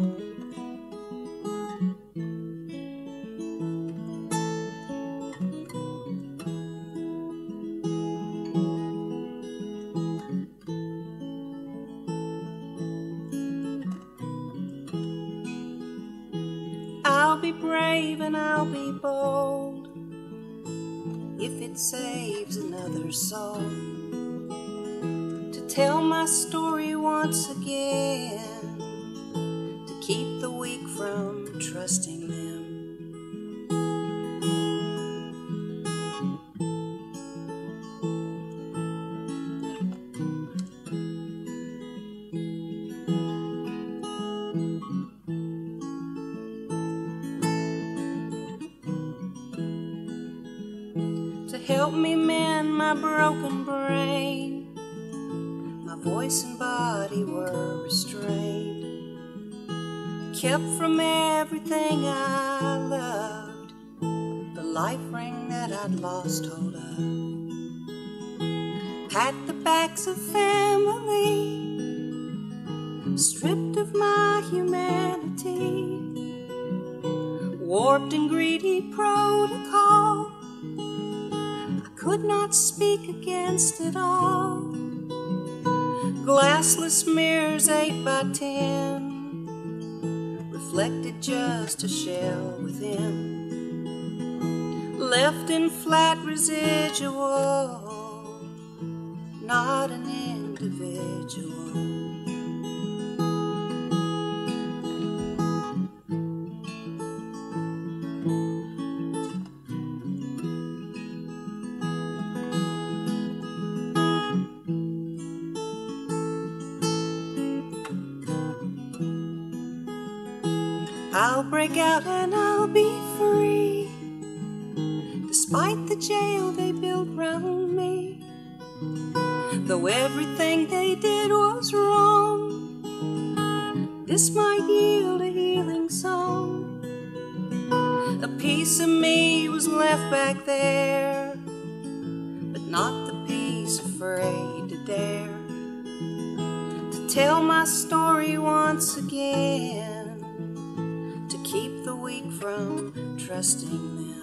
I'll be brave and I'll be bold if it saves another soul to tell my story once again, to keep the weak from trusting them. To help me mend my broken brain, my voice and body were restrained, kept from everything I loved, the life ring that I'd lost hold of. Pat the backs of family, stripped of my humanity, warped and greedy protocol, could not speak against it all. Glassless mirrors 8 by 10 reflected just a shell within, left in flat residual, not an individual. I'll break out and I'll be free, despite the jail they built round me. Though everything they did was wrong, this might yield a healing song. A piece of me was left back there, but not the piece afraid to dare to tell my story once again, keep the weak from trusting them.